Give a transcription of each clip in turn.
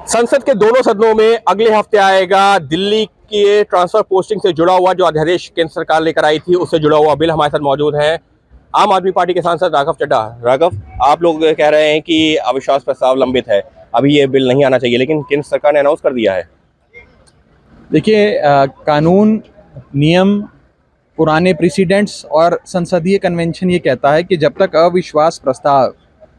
संसद के दोनों सदनों में अगले हफ्ते आएगा दिल्ली के ट्रांसफर पोस्टिंग से जुड़ा हुआ जो अध्यादेश केंद्र सरकार लेकर आई थी, उससे जुड़ा हुआ बिल। हमारे साथ मौजूद हैं आम आदमी पार्टी के सांसद राघव चड्ढा। राघव, आप लोग कह रहे हैं कि अविश्वास प्रस्ताव लंबित है, अभी ये बिल नहीं आना चाहिए, लेकिन केंद्र सरकार ने अनाउंस कर दिया है। देखिए, कानून, नियम, पुराने प्रेसिडेंट्स और संसदीय कन्वेंशन ये कहता है कि जब तक अविश्वास प्रस्ताव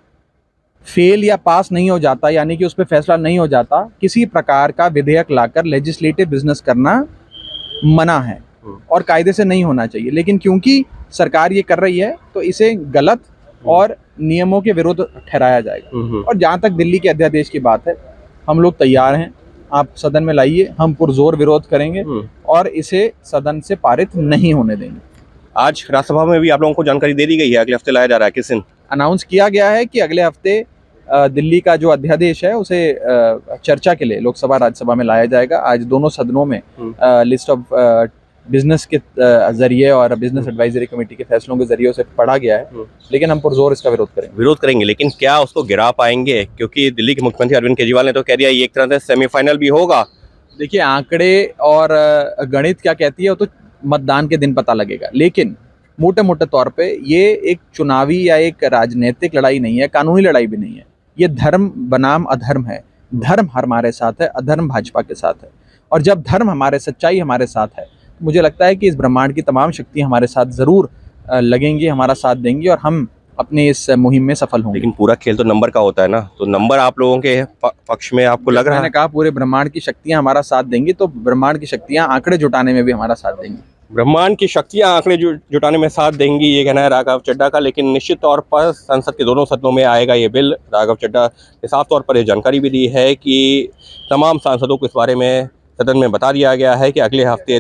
फेल या पास नहीं हो जाता, यानी कि उस पर फैसला नहीं हो जाता, किसी प्रकार का विधेयक लाकर लेजिस्लेटिव बिजनेस करना मना है और कायदे से नहीं होना चाहिए। लेकिन क्योंकि सरकार ये कर रही है तो इसे गलत और नियमों के विरुद्ध ठहराया जाएगा। और जहाँ तक दिल्ली के अध्यादेश की बात है, हम लोग तैयार हैं, आप सदन में लाइए, हम पुरजोर विरोध करेंगे और इसे सदन से पारित नहीं होने देंगे। आज राज्यसभा में भी आप लोगों को जानकारी दे दी गई है, अगले हफ्ते लाया जा रहा है। किस दिन अनाउंस किया गया है कि अगले हफ्ते दिल्ली का जो अध्यादेश है उसे चर्चा के लिए लोकसभा राज्यसभा में लाया जाएगा। आज दोनों सदनों में लिस्ट ऑफ बिजनेस के जरिए और बिजनेस एडवाइजरी कमेटी के फैसलों के जरिए उसे पढ़ा गया है, लेकिन हम पुरजोर इसका विरोध करेंगे। लेकिन क्या उसको गिरा पाएंगे? क्योंकि दिल्ली के मुख्यमंत्री अरविंद केजरीवाल ने तो कह दिया ये एक तरह से सेमीफाइनल भी होगा। देखिए, आंकड़े और गणित क्या कहती है वो तो मतदान के दिन पता लगेगा, लेकिन मोटे मोटे तौर पे ये एक चुनावी या एक राजनीतिक लड़ाई नहीं है, कानूनी लड़ाई भी नहीं है। ये धर्म बनाम अधर्म है। धर्म हमारे साथ है, अधर्म भाजपा के साथ है। और जब धर्म हमारे, सच्चाई हमारे साथ है, तो मुझे लगता है कि इस ब्रह्मांड की तमाम शक्तियां हमारे साथ जरूर लगेंगी, हमारा साथ देंगी और हम अपने इस मुहिम में सफल होंगे। लेकिन पूरा खेल तो नंबर का होता है ना, तो नंबर आप लोगों के पक्ष में आपको लग रहा है? मैंने कहा पूरे ब्रह्मांड की शक्तियां हमारा साथ देंगी, तो ब्रह्मांड की शक्तियां आंकड़े जुटाने में भी हमारा साथ देंगी। ब्रह्मांड की शक्तियां आंकड़े जुटाने में साथ देंगी, ये कहना है राघव चड्ढा का। लेकिन निश्चित तौर पर संसद के दोनों सदनों में आएगा ये बिल। राघव चड्ढा ने साफ तौर पर यह जानकारी भी दी है कि तमाम सांसदों को इस बारे में सदन में बता दिया गया है कि अगले हफ्ते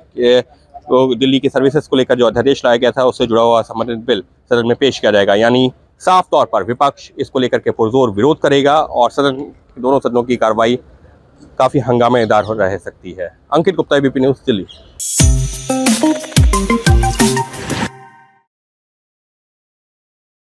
दिल्ली की सर्विसेज को लेकर जो अध्यादेश लाया गया था उससे जुड़ा हुआ संबंधित बिल सदन में पेश किया जाएगा। यानी साफ तौर पर विपक्ष इसको लेकर के पुरजोर विरोध करेगा और दोनों सदनों की कार्रवाई काफ़ी हंगामेदार रह सकती है। Ankit Gupta, ABP news, Delhi.